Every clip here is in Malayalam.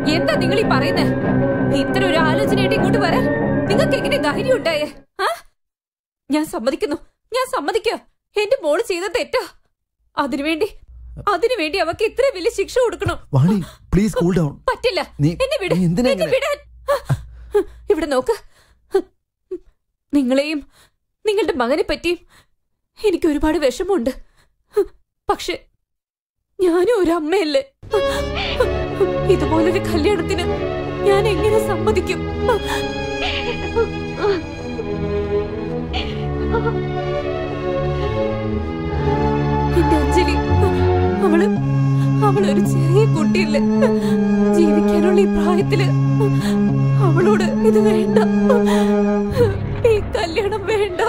എന്താ നിങ്ങൾ ഈ പറയുന്നേ? ഇത്ര ഒരു ആലോചനയായിട്ട് ഇങ്ങോട്ട് വരാൻ നിങ്ങൾക്ക് എങ്ങനെ ധൈര്യം ഉണ്ടായേ? ഞാൻ സമ്മതിക്കുക. എന്റെ മോള് ചെയ്ത തെറ്റാ. അതിനുവേണ്ടി അവക്ക് ഇത്ര വലിയ ശിക്ഷ കൊടുക്കണം. പറ്റില്ല. എന്നെ വിടാൻ. ഇവിടെ നോക്ക്, നിങ്ങളെയും നിങ്ങളുടെ മകനെ പറ്റിയും എനിക്ക് ഒരുപാട് വിഷമമുണ്ട്. പക്ഷെ ഞാനും ഒരു അമ്മയല്ലേ. ഇതുപോലൊരു കല്യാണത്തിന് ഞാൻ എങ്ങനെ സമ്മതിക്കും? എന്റെ അഞ്ജലി, അവളൊരു ചെറിയ കുട്ടിയല്ലേ. ജീവിക്കാനുള്ള ഈ പ്രായത്തില് അവളോട് ഇത് വേണ്ട, ഈ കല്യാണം വേണ്ട.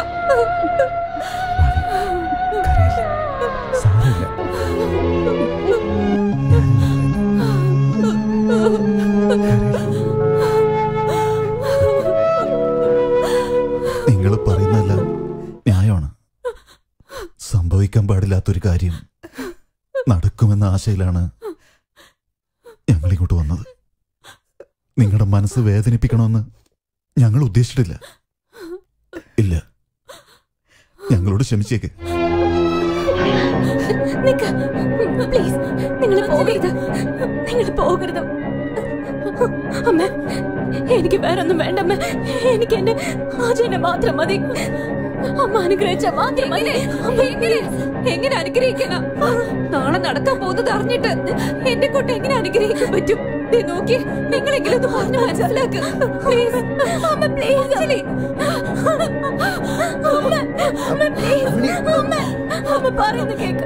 നിങ്ങൾ പറയുന്നതല്ല ന്യായമാണ്. സംഭവിക്കാൻ പാടില്ലാത്തൊരു കാര്യം നടക്കുമെന്ന ആശയിലാണ് ഞങ്ങളിങ്ങോട്ട് വന്നത്. നിങ്ങളുടെ മനസ്സ് വേദനിപ്പിക്കണമെന്ന് ഞങ്ങൾ ഉദ്ദേശിച്ചിട്ടില്ല. ഇല്ല, ഞങ്ങളോട് ക്ഷമിച്ചേക്ക്. നിങ്ങൾ പോകരുത് അമ്മ. എനിക്ക് വേറൊന്നും വേണ്ടമ്മ. എനിക്ക് എന്റെ ആചാര്യനെ മാത്രം മതി. അമ്മ അനുഗ്രഹിച്ച മാത്രം മതി. എങ്ങനെ അനുഗ്രഹിക്കാനാ? നാളെ നടക്കാൻ പോകുന്നത് അറിഞ്ഞിട്ട് എന്റെ കുട്ടി എങ്ങനെ അനുഗ്രഹിക്കാൻ പറ്റും? നോക്കി, നിങ്ങളെങ്കിലും ഒന്ന് പറഞ്ഞു മനസ്സിലാക്ക്. അമ്മ പറയുന്നത് കേക്ക്.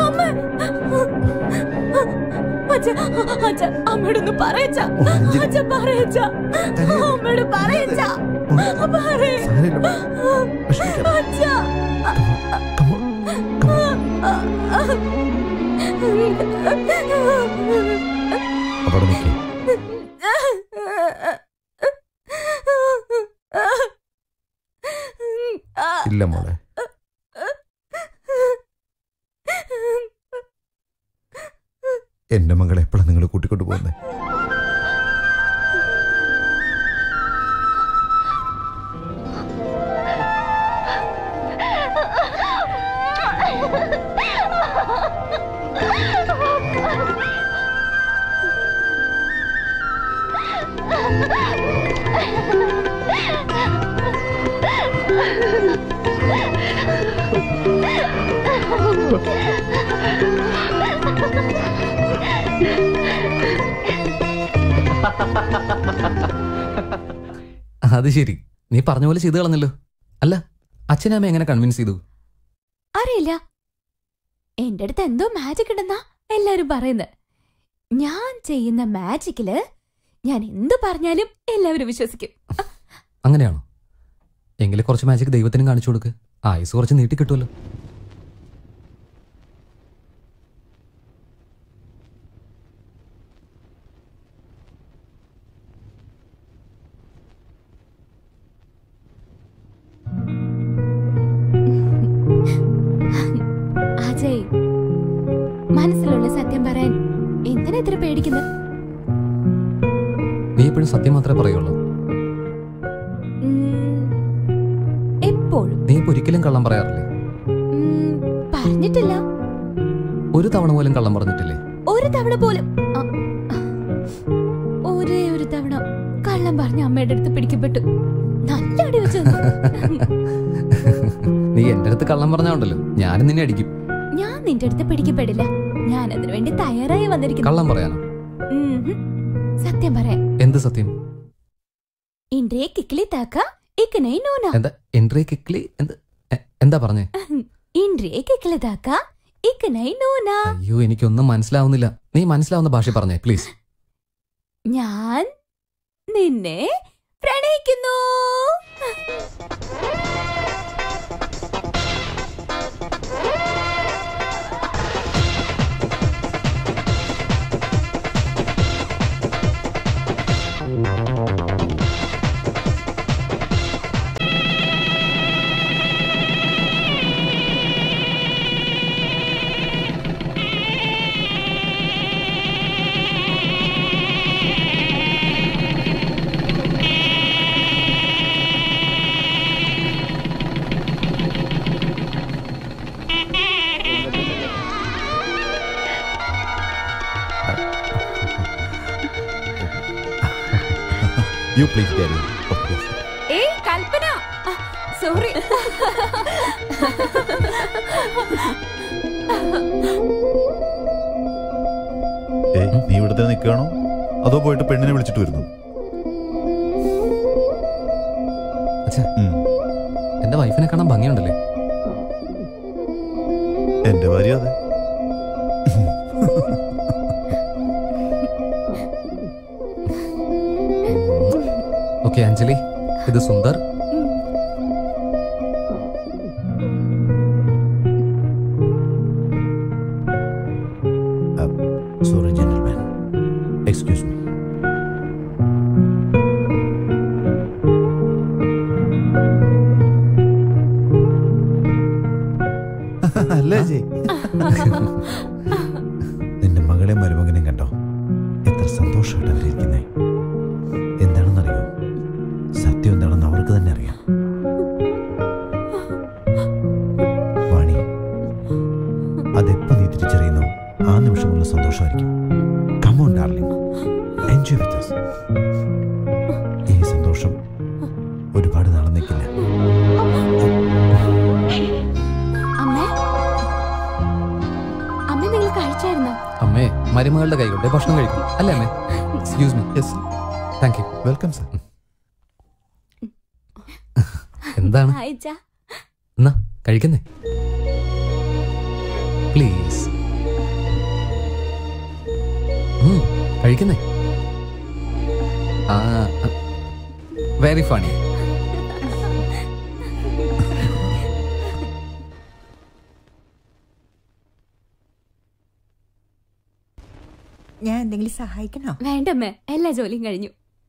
അമ്മയോടൊന്ന് പറയച്ച. അമ്മയോട് പറയച്ച. ഇല്ല മോളെ, എന്റെ മകളെ എപ്പോഴാണ് നിങ്ങൾ കൂട്ടിക്കൊണ്ടു പോകുന്നത്? അത് ശരി, നീ പറഞ്ഞ പോലെ ചെയ്തു കളഞ്ഞല്ലോ. അല്ല, അച്ഛനമ്മ എങ്ങനെ കൺവിൻസ് ചെയ്തു? അറിയില്ല, എന്റെ അടുത്ത് എന്തോ മാജിക് ഉണ്ടെന്നാ എല്ലാരും പറയുന്നത്. ഞാൻ ചെയ്യുന്ന മാജിക്കില് ഞാൻ എന്ത് പറഞ്ഞാലും എല്ലാവരും വിശ്വസിക്കും. അങ്ങനെയാണോ? എങ്കിലും കുറച്ച് മാജിക് ദൈവത്തിനും കാണിച്ചു കൊടുക്ക്. ആയുസ് കുറച്ച് നീട്ടി കിട്ടുമല്ലോ. അജയ്, മനസ്സിലുള്ള സത്യം പറയാൻ എന്തിനാ ഇത്ര പേടിക്കുന്നത്? നീ എപ്പോഴും സത്യം മാത്രമേ പറയുള്ളൂ. എപ്പോഴും? നീ ഇപ്പൊ ഒരിക്കലും കള്ളം പറയാറില്ലേ? പറഞ്ഞിട്ടില്ല. ഒരു തവണ പോലും കള്ളം പറഞ്ഞിട്ടില്ലേ? ഒരു തവണ പോലും. ഒരേ ഒരു തവണ കള്ളം പറഞ്ഞ അമ്മയുടെ അടുത്ത് പിടിക്കപ്പെട്ടു. നല്ല അടി വെച്ചു. നീ എന്റെ അടുത്ത് കള്ളം പറഞ്ഞാണ്ടല്ലോ, ഞാനും നിന്നെ അടിക്കും. ഞാൻ നിന്റെ അടുത്ത് പിടിക്കപ്പെടില്ല. ഞാൻ അതിനു വേണ്ടി തയ്യാറായി വന്നിരിക്കുന്നു. കള്ളം പറയാനോ? സത്യം പറയാൻ. എന്ത് സത്യം? ഇൻട്രേ കിക്ലി താക്ക ഇക്കനൈ നോന. എൻട്രേ കിക്ലി എന്താ പറഞ്ഞേ? ഇൻട്രേ കിക്ലി താക്ക ഇക്കനൈ നോന. അയ്യോ, എനിക്കൊന്നും മനസ്സിലാവുന്നില്ല. നീ മനസ്സിലാവുന്ന ഭാഷ പറഞ്ഞേ പ്ലീസ്. ഞാൻ നിന്നെ പ്രണയിക്കുന്നു. You please carry. ഏയ് കൽപ്പന, സോറി. നീ ഇവിടുത്തെ നിൽക്കുകയാണോ അതോ പോയിട്ട് പെണ്ണിനെ വിളിച്ചിട്ട് വരുന്നു? എന്റെ വൈഫിനെ കാണാൻ ഭംഗിയുണ്ടല്ലേ? എന്റെ ഭാര്യ അതെ. ഓക്കെ അഞ്ജലി, ഇത് Sundar. Sorry gentleman, excuse me. അല്ലേ ജി? നിന്റെ മകളെ മരുമകനെയും കണ്ടോ? എത്ര സന്തോഷമായിട്ട് അവരിയ്ക്കുന്നേ. എന്താണെന്നറിയോ? സത്യം എന്താണെന്ന് അവർക്ക് തന്നെ അറിയാം. വാണി, അതെപ്പോ നീ തിരിച്ചറിയുന്നു ആ നിമിഷമുള്ള സന്തോഷമായിരിക്കും. Come on darling, enjoy with us. ഈ സന്തോഷം ഒരുപാട് നാളെ നിൽക്കില്ല. അമ്മേ, മരുമകളുടെ കൈ കൊണ്ട് ഭക്ഷണം കഴിക്കും അല്ലേ അമ്മേ? Excuse me. Yes, thank you. Welcome sir. എന്താണ്? എന്നാ കഴിക്കുന്നേ പ്ലീസ്. കഴിക്കുന്നേ. Very funny. ഞാൻ എന്തെങ്കിലും സഹായിക്കണോ? വേണ്ടമ്മേ, എല്ലാ ജോലിയും കഴിഞ്ഞു.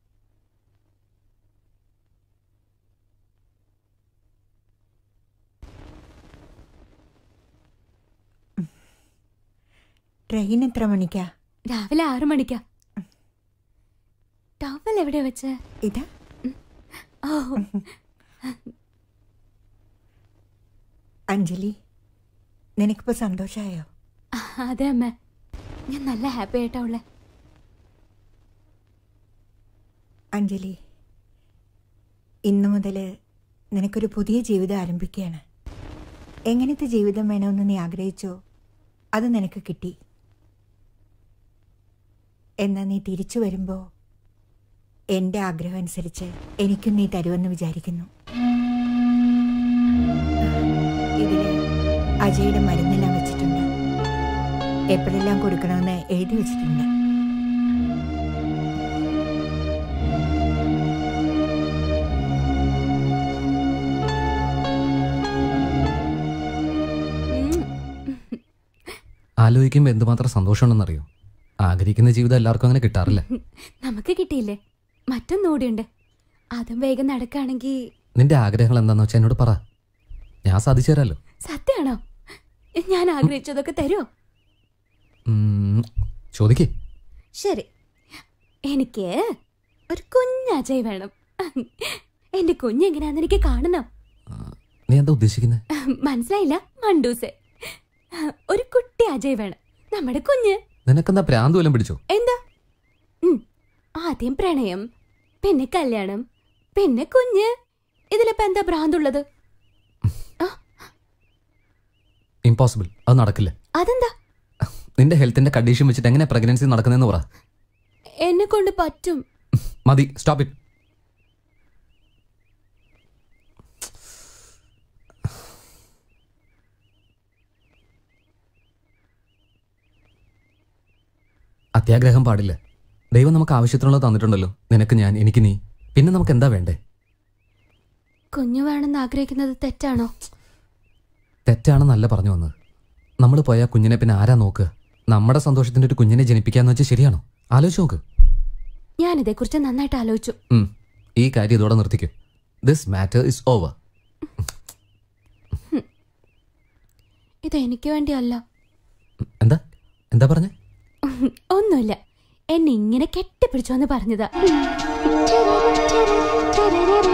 ട്രെയിൻ എത്ര മണിക്കാ? രാവിലെ 6 മണിക്കാ. ടവൽ എവിടെ വെച്ച്? ഇതാ. അഞ്ജലി, നിനക്കിപ്പോ സന്തോഷായോ? അതെ അമ്മ, ഞാൻ നല്ല ഹാപ്പി ആയിട്ടാ ഉള്ളെ. അഞ്ജലി, ഇന്നു മുതൽ നിനക്കൊരു പുതിയ ജീവിതം ആരംഭിക്കുകയാണ്. എങ്ങനത്തെ ജീവിതം വേണമെന്ന് നീ ആഗ്രഹിച്ചോ അത് നിനക്ക് കിട്ടി. എന്നാൽ നീ തിരിച്ചു വരുമ്പോൾ എൻ്റെ ആഗ്രഹം അനുസരിച്ച് എനിക്കും നീ തരുമെന്ന് വിചാരിക്കുന്നു. ഇതിൽ അജയുടെ മരുന്നെല്ലാം വെച്ചിട്ടുണ്ട്. എപ്പോഴെല്ലാം കൊടുക്കണമെന്ന് എഴുതി വെച്ചിട്ടുണ്ട്. ആലോചിക്കുമ്പോൾ എന്തുമാത്രം സന്തോഷമുണ്ടെന്നറിയോ? ആഗ്രഹിക്കുന്ന ജീവിതം എല്ലാവർക്കും അങ്ങനെ കിട്ടാറില്ല. നമുക്ക് കിട്ടിയില്ലേ? മറ്റൊന്നോടിയുണ്ട്, അതും വേഗം നടക്കുകയാണെങ്കിൽ. നിന്റെ ആഗ്രഹങ്ങൾ എന്താന്ന് വെച്ചാൽ എന്നോട് പറ, ഞാൻ സാധിച്ചു തരാമല്ലോ. സത്യമാണോ? ഞാൻ ആഗ്രഹിച്ചതൊക്കെ തരുമോ? ചോദിക്കേ. ശരി, എനിക്ക് ഒരു കുഞ്ഞ് അജയ് വേണം. എന്റെ കുഞ്ഞെങ്ങനെയാന്ന് എനിക്ക് കാണണം. നീ എന്താ ഉദ്ദേശിക്കുന്നത്? മനസ്സിലായില്ല? മണ്ടൂസെ, ഒരു കുട്ടി അജയ് വേണം, നമ്മുടെ കുഞ്ഞ്. നിനക്കെന്താ പ്രാന്ത് വല്ലതും പിടിച്ചോ? എന്താ? ആദ്യം പ്രണയം, പിന്നെ കല്യാണം, പിന്നെ കുഞ്ഞ്. ഇതിലിപ്പോ എന്താ ഭ്രാന്തുള്ളത്? ഇമ്പോസിബിൾ, അത് നടക്കില്ല. അതെന്താ? നിന്റെ ഹെൽത്തിന്റെ കണ്ടീഷൻ വെച്ചിട്ട് എങ്ങനെ പ്രഗ്നൻസി നടക്കുന്നതെന്ന് പറ. എന്നെ കൊണ്ട് പറ്റും. മതി, സ്റ്റോപ്പ് ഇറ്റ്. അത്യാഗ്രഹം പാടില്ല. ദൈവം നമുക്ക് ആവശ്യത്തിനുള്ളത് തന്നിട്ടുണ്ടല്ലോ. നിനക്ക് ഞാൻ, എനിക്ക് നീ, പിന്നെ നമുക്ക് എന്താ വേണ്ടേ? കുഞ്ഞു വേണമെന്ന് ആഗ്രഹിക്കുന്നത് തെറ്റാണോ? തെറ്റാണെന്നല്ല പറഞ്ഞു വന്നത്. നമ്മൾ പോയാൽ കുഞ്ഞിനെ പിന്നെ ആരാ നോക്കുക? നമ്മുടെ സന്തോഷത്തിന്റെ ഒരു കുഞ്ഞിനെ ജനിപ്പിക്കാന്ന് വെച്ചാൽ ശരിയാണോ? ആലോചിച്ച് നോക്ക്. ഞാനിതേക്കുറിച്ച് നന്നായിട്ട് ആലോചിച്ചു. ഈ കാര്യം ഇതോടെ നിർത്തിക്കും. This matter is over. ഇതെനിക്ക് വേണ്ടിയല്ല. എന്താ എന്താ പറഞ്ഞേ? ഒന്നുമില്ല, എന്നെ ഇങ്ങനെ കെട്ടിപ്പിടിച്ചോന്ന് പറഞ്ഞതാ.